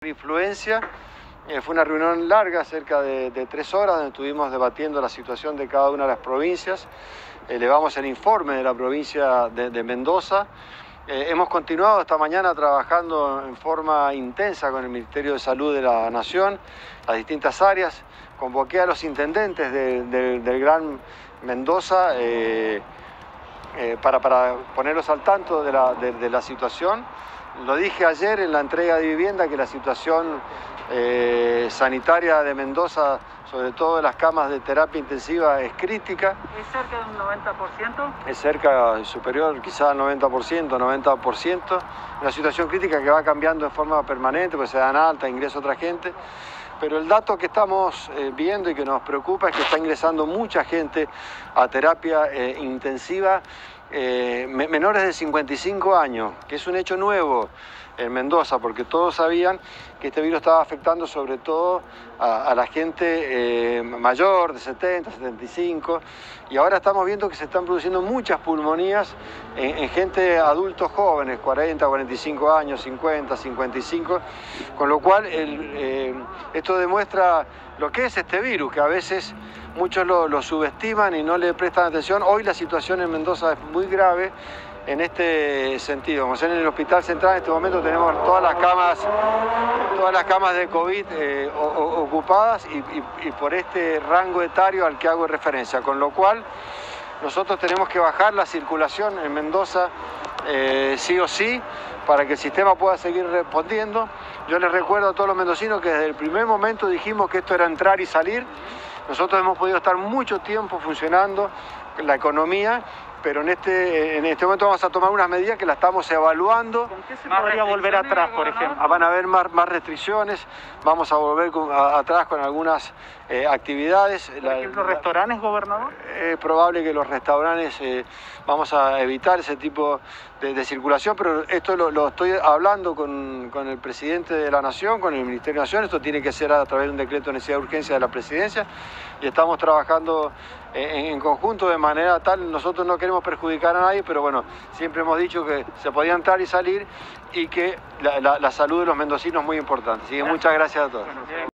Influencia. Fue una reunión larga, cerca de 3 horas, donde estuvimos debatiendo la situación de cada una de las provincias. Elevamos el informe de la provincia de Mendoza. Hemos continuado esta mañana trabajando en forma intensa con el Ministerio de Salud de la Nación, las distintas áreas. Convoqué a los intendentes del Gran Mendoza para ponerlos al tanto de la situación. Lo dije ayer en la entrega de vivienda que la situación sanitaria de Mendoza, sobre todo de las camas de terapia intensiva, es crítica. ¿Es cerca de un 90%? Es cerca, superior quizá al 90%, 90%. Una situación crítica que va cambiando en forma permanente, pues se dan alta, ingresa otra gente. Pero el dato que estamos viendo y que nos preocupa es que está ingresando mucha gente a terapia intensiva, menores de 55 años, que es un hecho nuevo en Mendoza, porque todos sabían que este virus estaba afectando sobre todo a la gente mayor, de 70, 75, y ahora estamos viendo que se están produciendo muchas pulmonías en gente adultos jóvenes, 40, 45 años, 50, 55, con lo cual esto demuestra lo que es este virus, que a veces muchos lo subestiman y no le prestan atención. Hoy la situación en Mendoza es muy grave en este sentido. Como en el Hospital Central en este momento tenemos todas las camas de COVID ocupadas y por este rango etario al que hago referencia, con lo cual nosotros tenemos que bajar la circulación en Mendoza sí o sí para que el sistema pueda seguir respondiendo. Yo les recuerdo a todos los mendocinos que desde el primer momento dijimos que esto era entrar y salir. Nosotros hemos podido estar mucho tiempo funcionando la economía, pero en este momento vamos a tomar unas medidas que las estamos evaluando. ¿Con qué se podría volver atrás, por ejemplo? Van a haber más restricciones, vamos a volver atrás con algunas actividades. Por ejemplo, ¿restaurantes, gobernador? Es probable que los restaurantes vamos a evitar ese tipo de circulación, pero esto lo estoy hablando con el presidente de la Nación, con el Ministerio de Nación. Esto tiene que ser a través de un decreto de necesidad de urgencia de la Presidencia y estamos trabajando en conjunto de manera tal. Nosotros no queremos perjudicar a nadie, pero bueno, siempre hemos dicho que se podía entrar y salir y que la salud de los mendocinos es muy importante. Así que muchas gracias a todos.